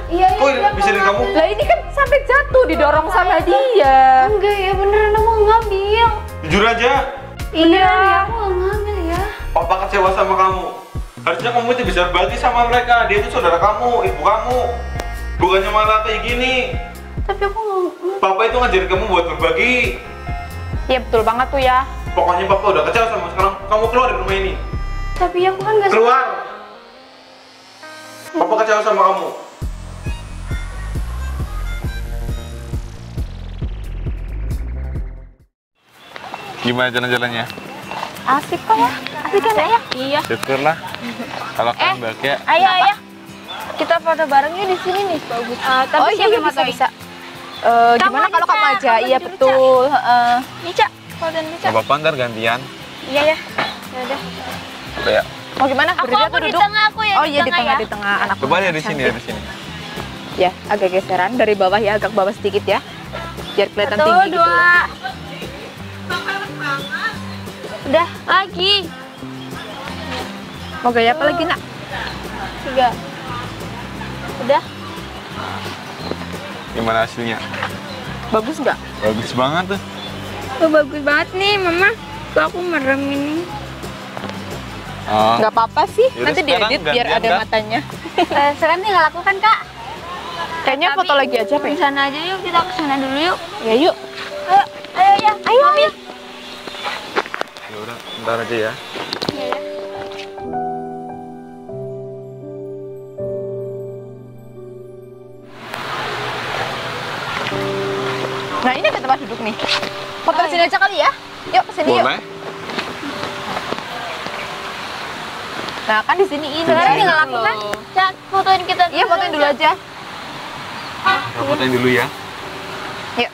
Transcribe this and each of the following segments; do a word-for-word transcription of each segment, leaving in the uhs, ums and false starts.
Iya, iya. Kok bisa dari kamu? Lah ini kan sampai jatuh didorong sama dia. Enggak ya, beneran aku ngambil. Jujur aja. Iya, aku nggak ngambil ya. Papa kecewa sama kamu. Harusnya kamu itu bisa berbagi sama mereka. Dia itu saudara kamu, ibu kamu. Bukannya malah kayak gini. Tapi aku nggak. Papa itu ngajarin kamu buat berbagi. Iya betul banget tuh ya. Pokoknya papa udah kecewa sama sekarang. Kamu keluar dari rumah ini. Tapi aku kan nggak. Keluar. Papa kecewa sama kamu. Gimana jalan-jalannya? Asik kok ya. Asik kan ayah? Iya. Syukurlah. Kalau Eh. kalian bahagia. Ayah, ayah. Kita foto bareng yuk di sini nih, bagus. Uh, tapi Oh iya, siapa iya, yang bisa, fotoin? bisa. Eh, Kamu gimana kalau aja, kamu aja? kamu Iya dulu, betul. heeh. Nica, fotoin Nica. Gak apa-apa ntar gantian. Iya ya. Ya udah. Udah ya. Mau gimana? Aku Berdiri aku atau di duduk? tengah, aku ya Oh di iya di tengah tengah ya. di tengah anak. Coba ya di sini ya cantik. di sini. Ya, agak geseran dari bawah ya, agak bawah sedikit ya. Biar kelihatan Satu, tinggi gitu. dua. Udah, lagi. Mau gaya apa lagi, Nak? Tiga. Udah. Gimana hasilnya? Bagus nggak? Bagus banget tuh. Oh, bagus banget nih, Mama. Kok aku merem ini. Oh. Nggak apa-apa sih. Yaudah, Nanti sekarang diedit biar gantian, ada Kak. matanya. Eh, sekarang tinggal lakukan, Kak. Kayaknya Tapi foto lagi aja, Di Pe. sana aja yuk, kita ke sana dulu yuk. Ya yuk. Ayo, ayo ya. Ayo, Mami. ayo. Ya udah, ntar aja ya. Iya, ya. Nah ini ada tempat duduk nih. Foto Oh, di sini aja kali ya. Yuk kesini yuk. Boleh? Nah kan di sini ini. Sekarang tinggal Enak lakukan. loh. Cak, fotoin kita dulu. Iya fotoin dulu aja. Kita fotoin dulu ya. Yuk.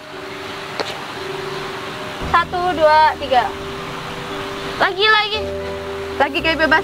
Satu, dua, tiga. Lagi, lagi. Lagi kayak bebas.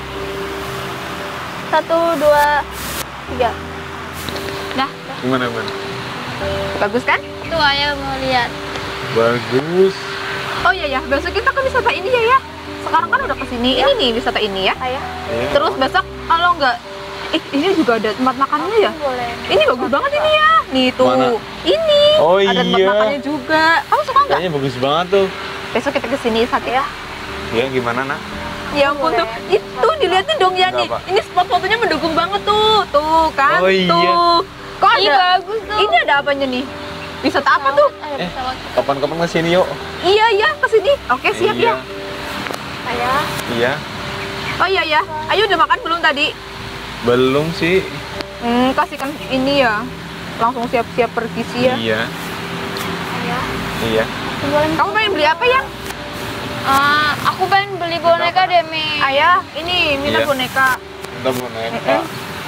Satu, dua, tiga. Dah. Gimana, Ban? Bagus kan? Tuh, ayo mau lihat. Bagus. Oh iya ya, besok kita ke wisata ini ya ya. Sekarang kan udah kesini. Ini nih wisata ini ya. Ayo. Iya. Terus besok kalau nggak, eh ini juga ada tempat makannya ya. Boleh. Ini bagus banget ini ya. Nih tuh. Mana? Ini. Oh ada tempat iya. makannya juga. Kamu suka nggak? Kayaknya bagus banget tuh. Besok kita kesini saat ya. Ya gimana, Nak? Ya ampun Boleh. tuh, itu dilihatin dong ya nih. Kenapa? Ini spot fotonya mendukung banget tuh, tuh kan, Oh, iya. tuh. Kok Ih, ada? bagus tuh. Ini ada apanya nih? Wisata apa tuh? Ada Eh, pesawat. kapan-kapan kesini yuk. Iya iya kesini. Oke siap Iya. ya. Ayo. Iya. Oh iya ya. Ayo udah makan belum tadi? Belum sih. Hmm, kasihkan ini ya. Langsung siap-siap pergi sih ya. Iya. Ayo. Iya. Boleh. Kamu pengen beli apa ya? Ah, aku pengen beli boneka deh, Mi. Ayah, ini minta Iya. boneka. Kita boneka. Mm-mm.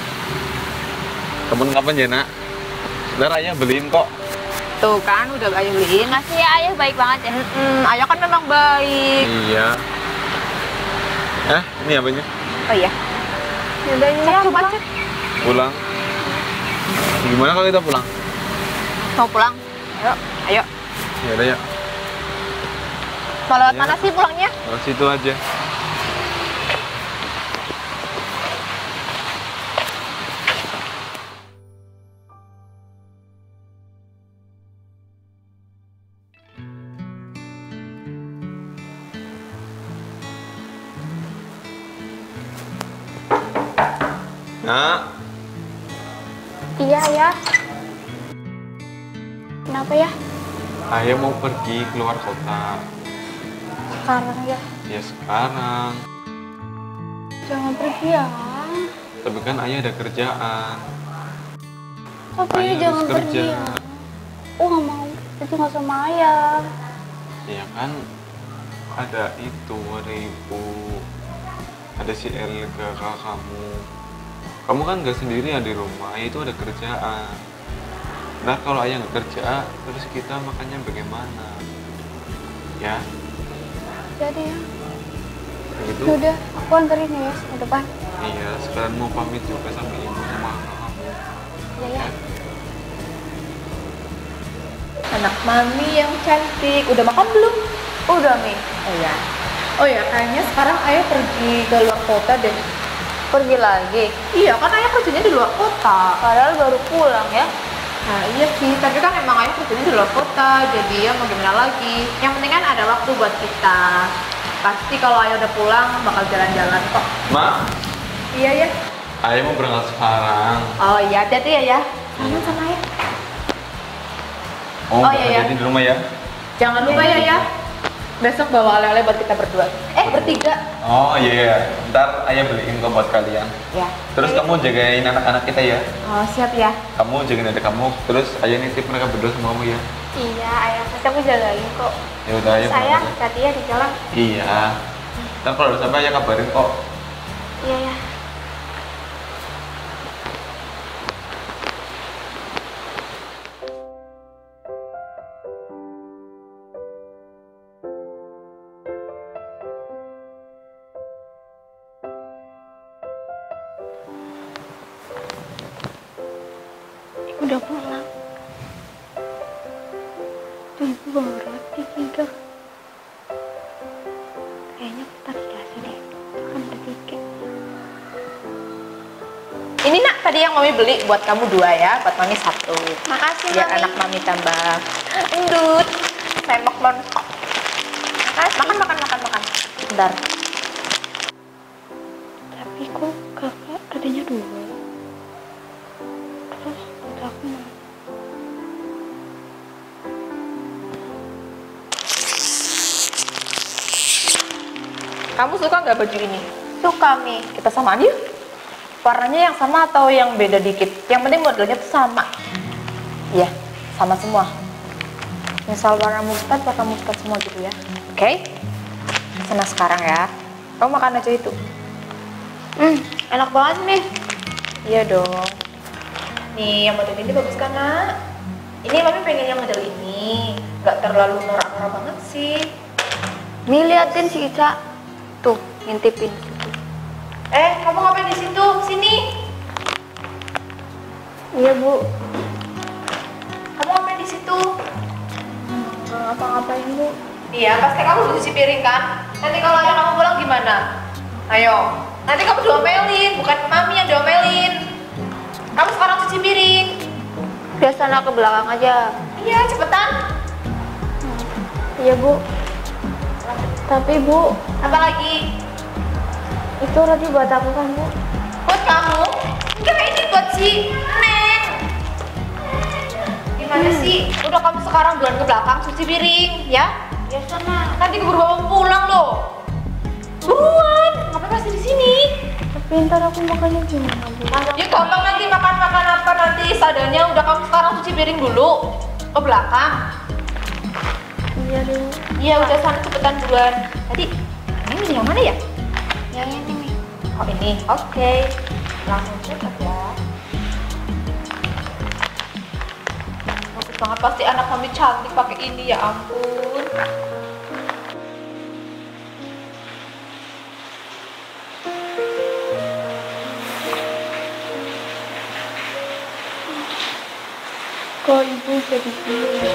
Kapan kapan ya, Nak? Ntar ayah beliin kok. Tuh kan udah ayah beliin. Makasih ya, ayah baik banget ya. Hmm, ayah kan memang baik. Iya. Eh, ini apanya? Oh iya. Udah ini Cek, ya, coba pulang. cek. Pulang. Gimana kalau kita pulang? Mau pulang? Ayo, ayo. Ya udah ya. Mau lewat Iya. mana sih pulangnya? Ke situ aja. Nak, Iya, ya. Kenapa ya? ayah mau pergi keluar kota. Sekarang ya. Ya sekarang. Jangan pergi ya. Tapi kan ayah ada kerjaan. Tapi Ayah jangan harus pergi kerja. ya. Oh, nggak mau pergi nggak sama ayah. Ya kan ada itu, ada ibu, ada si Elga kakak kamu. Kamu kan nggak sendirian di rumah, ayah itu ada kerjaan. Nah kalau ayah nggak kerja, terus kita makannya bagaimana? Ya, Jadi ya. gitu. Udah, aku anterin ya ke depan. Iya, sekarang mau pamit juga sama ibu sama kakak kamu. Iya ya. Anak mami yang cantik. Udah makan belum? Udah, Mi. Oh ya. Oh ya, kayaknya sekarang ayah pergi ke luar kota deh. Pergi lagi. Iya, kan ayah kerjanya di luar kota. Padahal baru pulang ya. Nah iya sih, tapi kan emang ayah kerjanya di luar kota, jadi ya mau gimana lagi. Yang penting kan ada waktu buat kita. Pasti kalau ayah udah pulang bakal jalan-jalan kok. Ma, Iya ya. ayah mau berangkat sekarang. Oh iya, hati-hati ya ya. Sama sama ayah. Oh, Oh, iya, iya. jadi di rumah ya? Jangan lupa ya ya. Besok bawa oleh-oleh buat kita berdua. Eh bertiga. Oh iya, iya. Ntar ayah beliin kok buat kalian. Ya. Terus kamu jagain anak-anak kita ya. Oh siap ya. Kamu jagain adik kamu, terus ayah nitip mereka berdua sama kamu ya. Iya, ayah pasti aku jagain kok. Ya udah ayah. Saya berangkat ya. hati ya di jalan. Iya. Ntar kalau udah sampai ayah kabarin kok. Iya ya. Udah pulang. Tuh ibu bawa roti tiga. Kayaknya kita dikasih deh. Kan bertiga. Ini nak tadi yang mami beli buat kamu dua ya, buat mami satu. Makasih Biar Mami. anak mami tambah endut, sendok lontok. Makasih. Makan makan makan makan. Bentar. Tapi kok kakak adanya dua. Terus buat aku mau. Kamu suka nggak baju ini? Suka Mi. Kita samaan yuk. Warnanya yang sama atau yang beda dikit? Yang penting modelnya tuh sama. Iya, sama semua. Misal warna mustard, pakai mustard semua gitu ya. Oke? Sana sekarang ya. Kamu makan aja itu. Hmm, enak banget Mi. Iya dong. Nih, yang model ini bagus kan, Nak? Ini Mami pengen yang model ini. Nggak terlalu norak-norak banget sih. Mi liatin si Ica. Tuh, ngintipin situ. Eh, kamu ngapain di situ? Sini. Iya Bu. Kamu ngapain di situ? Nggak ngapa-ngapain Bu. Iya, pasti kamu udah cuci piring kan? Nanti kalau ayah kamu pulang gimana? Ayo, nanti kamu diomelin, bukan mami yang diomelin. Kamu sekarang cuci piring. Biasa nak ke belakang aja. Iya, cepetan. Iya Bu. Tapi Bu, Apa lagi? itu roti buat aku kan Bu. Buat kamu? Enggak, ini buat si Neng. Gimana sih? Udah kamu sekarang bulan ke belakang cuci piring, ya? Ya sana. Nanti keburu bawa pulang loh. Buruan, ngapain masih di sini? Tapi ntar aku makannya gimana Bu? Ya gampang, nanti makan-makan apa nanti seadanya. Udah kamu sekarang cuci piring dulu ke belakang. Iya dulu. Iya udah sana cepetan buruan. Tadi ini yang mana ya? Yang ini Mi. Oh ini, oke. Langsung cepet ya. Bagus banget, pasti anak kami cantik pakai ini, ya ampun. Kok ibu jadi gini?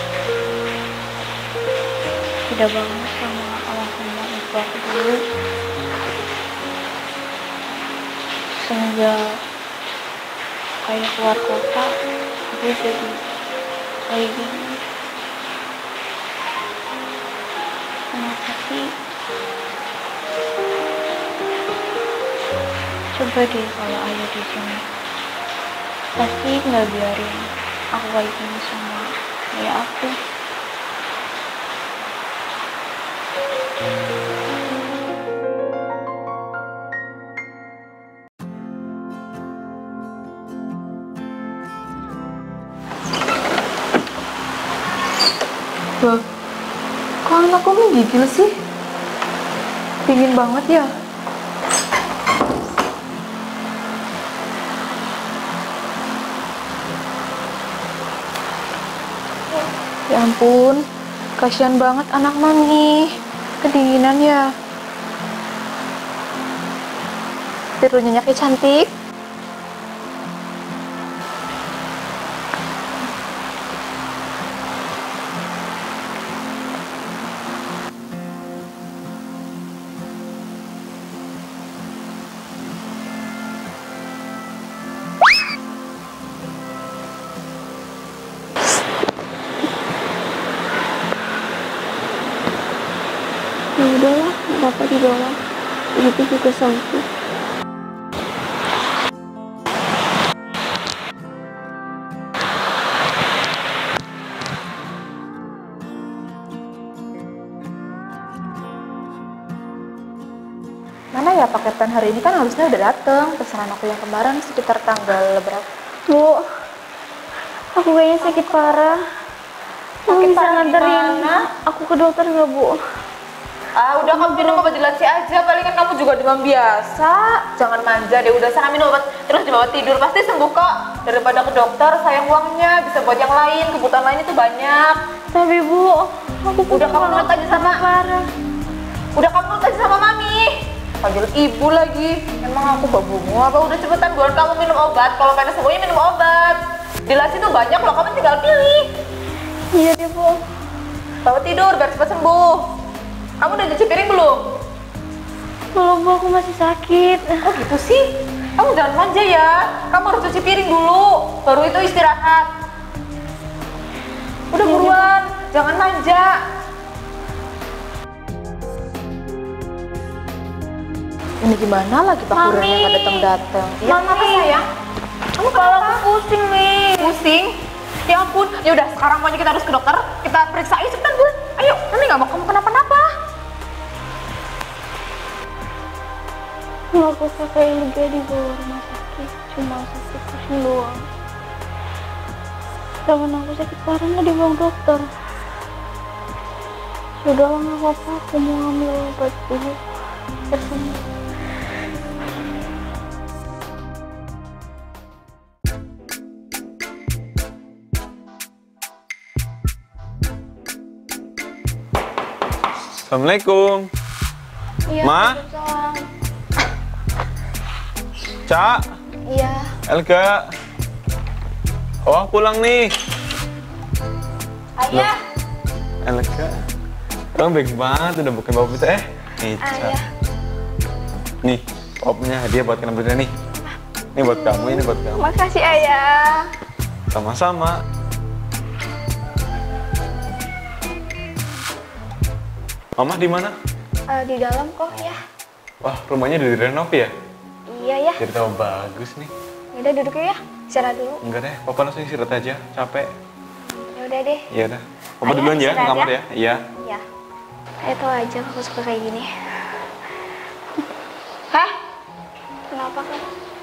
Beda banget sama awal sama ibu aku dulu. Semenjak kayak keluar kota, ibu jadi kayak gini. Kenapa sih? Coba deh kalau ayah di sini, pasti nggak biarin aku kayak gini sama ayah aku. Loh, kok anakku menggigil sih? Pingin banget ya? Ya ampun, kasihan banget anak mami. Kedinginan ya. Tidur nyenyak ya cantik. Udahlah, nggak apa-apa di bawah. Begitu juga sembuh. Mana ya paketan hari ini kan harusnya udah dateng. Pesanan aku yang kemarin sekitar tanggal berapa? Bu, aku kayaknya sakit parah. Kamu Sakit bisa parah nganterin gimana? aku ke dokter nggak, Bu? Ah, udah kamu minum obat dilatih aja, palingan kamu juga demam biasa. Jangan manja deh, udah sana minum obat terus dibawa tidur, pasti sembuh kok. Daripada ke dokter, sayang uangnya, bisa buat yang lain, kebutuhan lain itu banyak. Tapi Bu, aku Udah kamu nurut aja sama parah. Udah kamu nurut aja sama mami. Panggil ibu lagi. Emang aku babumu apa? Udah cepetan buat kamu minum obat. Kalau pengen sembuhnya minum obat. Di las itu banyak loh, kamu tinggal pilih. Iya deh, Bu. Bawa tidur biar cepat sembuh. Kamu udah cuci piring belum? Kalau Bu, aku masih sakit. Oh gitu sih? Kamu jangan manja ya. Kamu harus cuci piring dulu, baru itu istirahat. Udah buruan, jangan manja. Ini gimana lagi Pak Kurirnya nggak datang-datang? Iya, Mami. apa sayang? Kamu Kepala kenapa? aku pusing nih. Pusing? Ya ampun, ya udah sekarang pokoknya kita harus ke dokter. Kita periksa, ayo cepetan Bu. Ayo, nanti nggak mau kamu kenapa-napa. Aku pakai Ilga di bawah rumah sakit, cuma sakit pusing doang. Temen aku sakit parah nggak dibawa ke dokter. Sudahlah, nggak apa-apa, aku mau ambil obat dulu. Terus Assalamualaikum. iya, Ma? Waalaikumsalam. Cak, Iya. Elga. Oh, pulang nih. Ayah. Elga. Kamu baik banget udah bukan bawa pizza eh. Nih, Cak. Ayah. Nih, popnya hadiah buat kamu berdua nih. Ini buat kamu, ini buat kamu. Makasih Ayah. Sama-sama. Mama di mana? Eh, di dalam kok ya. Wah, rumahnya udah direnov ya? Iya ya. Jadi tahu bagus nih. Udah duduk ya. Istirahat dulu. Enggak deh, papa langsung istirahat aja, capek. Ya udah deh. Iya dah. Papa Ayah, duluan ya ke istirahat kamar ya. ya. Iya. Ya. Ayah tahu aja aku suka kayak gini. Hah? Kenapa kan?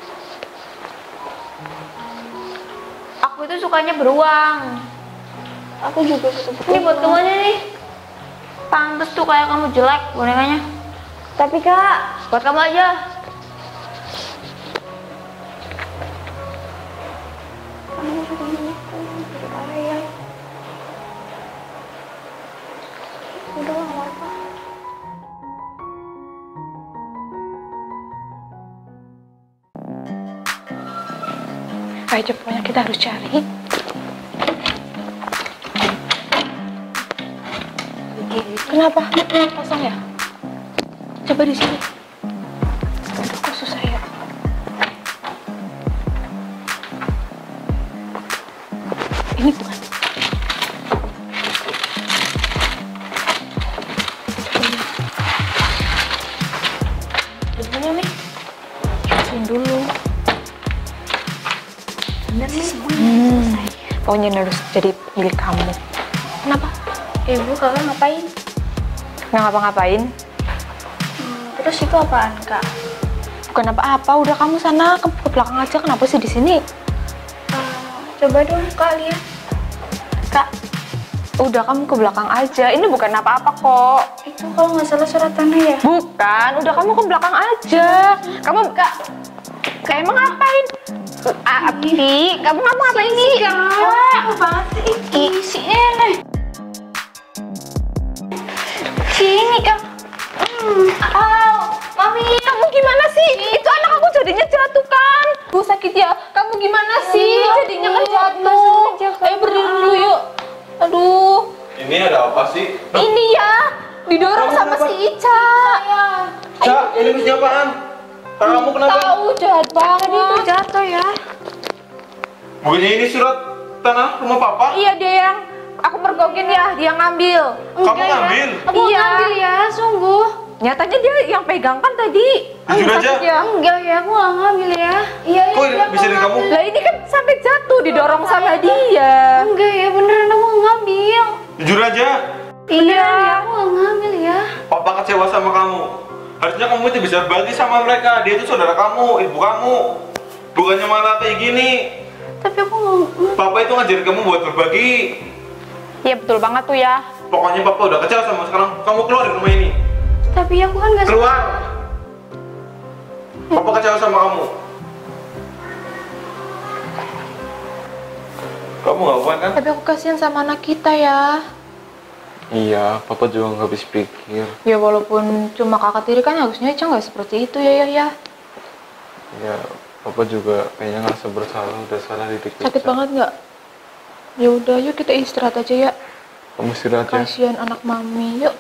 Aku itu sukanya beruang. Aku juga suka beruang. Ini buat kamu aja nih. Pantes tuh kayak kamu jelek bonekanya. Tapi Kak, buat kamu aja. Kamu suka ini, kamu parah ya. Udah lah, nggak apa-apa. Ayo pokoknya kita harus cari. Kenapa? Kosong ya? Coba di sini. Kok susah ya? Ini bukan. Gimana nih? Cariin dulu. Bener nih, semuanya Hmm. selesai. Pokoknya ini harus jadi milik kamu. Kenapa? Ibu, kakak ngapain? Nggak ngapa-ngapain? Hmm, terus itu apaan, Kak? Bukan apa-apa. Udah kamu sana ke, ke belakang aja. Kenapa sih di sini? Uh, coba dong, Kak, lihat. Kak, udah kamu ke belakang aja. Ini bukan apa-apa kok. Itu kalau nggak salah surat tanah ya? Bukan. Udah kamu ke belakang aja. Kamu Kak, Kak emang ngapain? Ah, Api, kamu kamu ngapain nih? Kak, Apaan sih? Ih, si Ele. Sini, Kak. Hmm. Au, Mami. Kamu gimana sih? Itu anak aku jadinya jatuh kan? Bu sakit ya. Kamu gimana sih? Aduh, Jadinya kan aduh, jatuh. sengaja, Kak. Ayo berdiri dulu yuk. Aduh, Ini ada apa sih? ini ya didorong Kamu sama kenapa? si Ica. Cak, ini mesti apaan? Kamu kenapa? Tahu jahat banget. Tadi itu jatuh ya. Bukannya ini surat tanah rumah papa? Iya deh yang aku mergokin ya, dia ngambil. Kamu Enggak ya. ngambil? Aku Iya. ngambil ya, sungguh. Nyatanya dia yang pegang kan tadi. Jujur aja. Ya. Enggak ya, aku nggak ngambil ya. Iya, Kok iya, bisa dari kamu? Lah ini kan sampai jatuh didorong sama dia. Enggak ya, beneran aku nggak ngambil. Jujur aja. Iya, ya, aku nggak ngambil ya. Papa kecewa sama kamu. Harusnya kamu itu bisa berbagi sama mereka. Dia itu saudara kamu, ibu kamu. Bukannya malah kayak gini. Tapi aku nggak. Papa itu ngajarin kamu buat berbagi. Iya betul banget tuh ya. Pokoknya papa udah kecewa sama sekarang. Kamu keluar dari rumah ini. Tapi aku kan nggak. Keluar. Papa kecewa sama kamu. Kamu nggak kuat kan? Tapi aku kasihan sama anak kita ya. Iya, papa juga nggak habis pikir. Ya walaupun cuma kakak tiri kan harusnya Ica nggak seperti itu ya ya ya. Ya, papa juga kayaknya ngerasa bersalah, udah salah didik Ica. Sakit banget nggak? Ya udah yuk kita istirahat aja ya. Kamu istirahat ya. Kasihan anak mami yuk.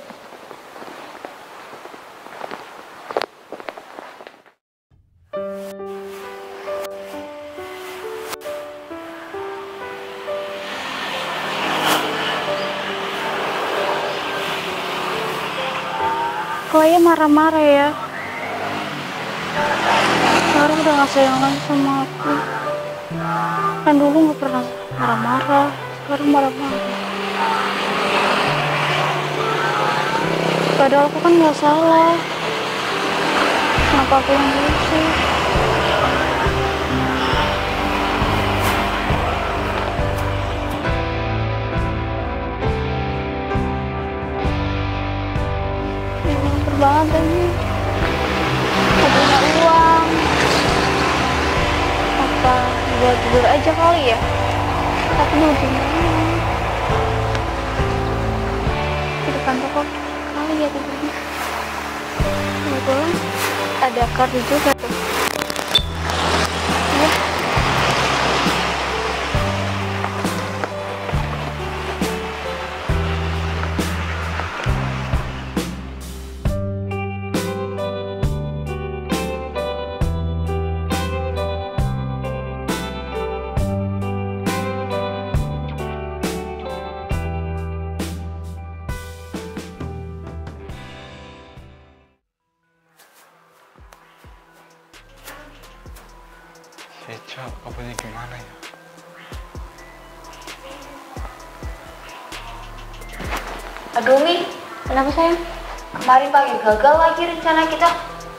Kayaknya marah-marah ya. Sekarang udah gak sayang lagi sama aku. Kan dulu gak pernah marah-marah. Sekarang marah-marah. Padahal aku kan gak salah. Kenapa aku yang dulu sih? Banget lagi, gak punya uang. Apa buat tidur aja kali ya? Tapi dulu di mana? Di depan toko kali ya tidurnya. Kebetulan ada kartu juga tuh. Ya. Ica, papanya gimana ya? Aduh Mi, kenapa sayang? Kemarin pagi gagal lagi rencana kita.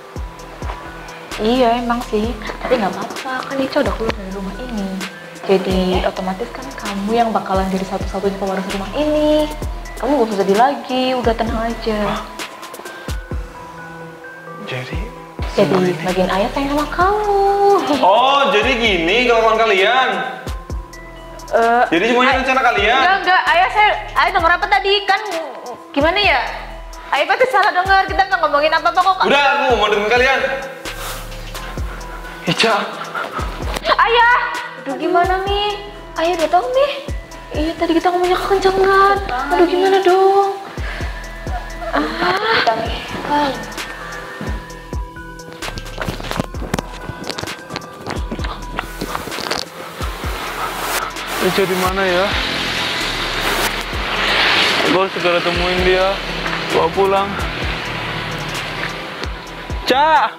Iya emang sih, tapi nggak apa-apa kan Ica udah keluar dari rumah ini. Jadi otomatis kan kamu yang bakalan jadi satu-satunya pewaris rumah ini. Kamu gak usah sedih lagi, udah tenang aja. Jadi, Jadi bagian ayah sayang sama kamu. oh jadi gini kelakuan kalian? Eh, Jadi semuanya rencana kalian? enggak enggak, ayah saya, ayah denger apa tadi kan? Gimana ya? Ayah pasti salah dengar, kita nggak ngomongin apa-apa kok. Udah, aku mau dengan kalian. Ica, Ayah, Aduh gimana Mi? ayah udah tahu nih. Iya tadi kita ngomongnya kekencangan. Aduh gimana dong? Kita Mi. Ah. Ica di mana ya? Aku harus segera temuin dia. Bawa pulang. Ca!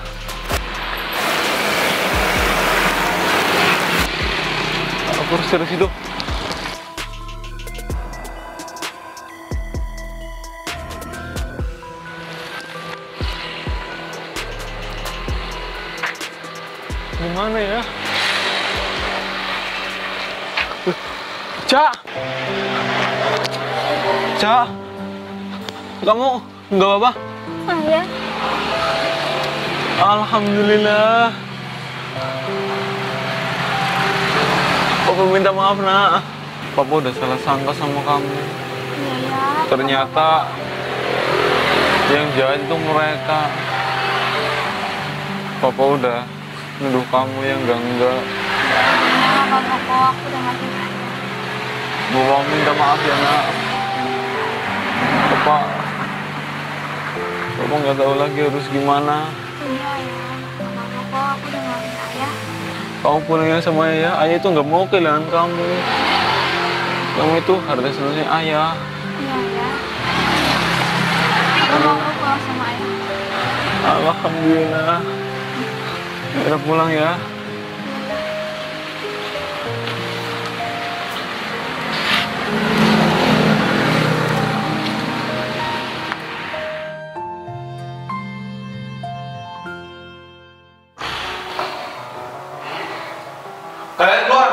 Aku harus dari situ. Gimana ya? Ca! Ca! Kamu nggak apa-apa? Ayah. Alhamdulillah. Papa minta maaf, nak. Papa udah salah sangka sama kamu. Iya ya. Ternyata yang jahat itu mereka. Papa udah nuduh kamu yang enggak-enggak. Nggak apa-apa kok, aku udah nggak bisa. Bawa minta maaf ya, nak. Papa, Papa nggak tahu lagi harus gimana. Iya ya, nggak apa-apa kok, aku udah nggak bisa ya. Kamu pulang sama ayah, ayah itu nggak mau kehilangan kamu. Kamu itu harta seluruhnya ayah. Iya ya. Aku mau pulang sama ayah. Alhamdulillah. Kita pulang ya. Kalian keluar.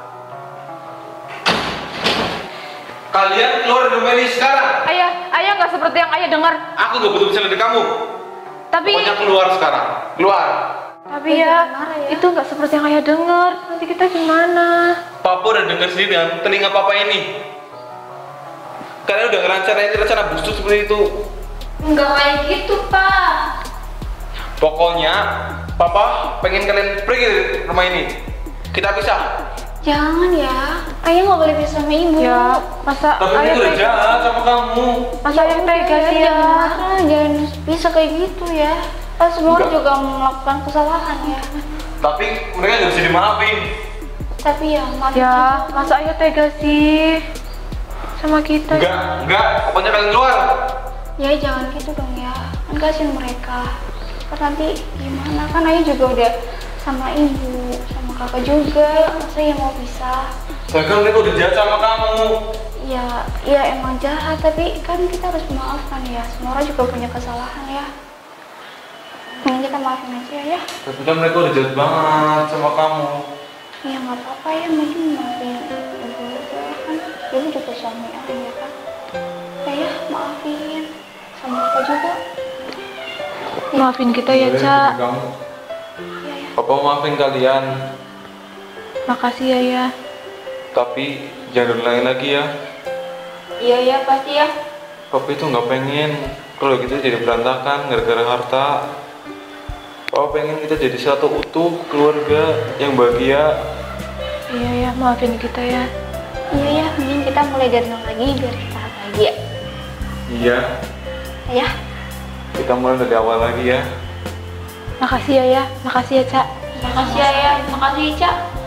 Kalian keluar dari rumah ini sekarang. Ayah, ayah nggak seperti yang ayah dengar. Aku gak butuh bicara dari kamu. Tapi, Pokoknya keluar sekarang. Keluar. tapi ya, itu nggak seperti yang ayah dengar. Nanti kita gimana? Papa udah dengar sendiri dengan telinga papa ini. Kalian udah ngerancanain rencana busuk seperti itu. Enggak kayak gitu, Pak. Pokoknya papa pengen kalian pergi dari rumah ini. Kita pisah. Jangan ya. Ayah nggak boleh bisa sama ibu. Ya, masa Tapi ayah itu udah tega? jahat sama kamu. Masa ayah tega sih ya? Jangan marah, jangan bisa kayak gitu ya. Kan semua orang Enggak. juga melakukan kesalahan ya. Tapi mereka gak bisa dimaafin. Tapi ya, maaf. Ya, masa ayah tega sih sama kita? Enggak, enggak. Pokoknya kalian keluar. Ya jangan gitu dong ya. Kan kasihan mereka. Kan nanti gimana? Kan ayah juga udah sama ibu, sama kakak juga. Masa ya mau pisah? Bahkan mereka udah jahat sama kamu. Ya, ya emang jahat. Tapi kan kita harus memaafkan ya. Semua orang juga punya kesalahan ya. Mending kita maafin aja ya. Tapi kan mereka udah jahat banget sama kamu. Ya nggak apa-apa ya, mungkin maafin ibu juga kan. Ibu juga suami ayah ya kan. Ya ya, maafin. Sama kita juga. Maafin kita ya, Boleh, Ca. demi kamu. Ya ya. Papa maafin kalian. Makasih ya, ya. Tapi jangan ulangi lagi ya. Iya ya pasti ya. Papa itu nggak pengen kalau gitu jadi berantakan gara-gara harta. Papa pengen kita jadi satu utuh keluarga yang bahagia. Iya ya, maafin kita ya. Iya ya, mending kita mulai dari nol lagi biar kita bahagia. Iya, Ya. kita mulai dari awal lagi ya. Makasih ya, ya. Makasih ya, Ca. Makasih ya, ya. Makasih Cak.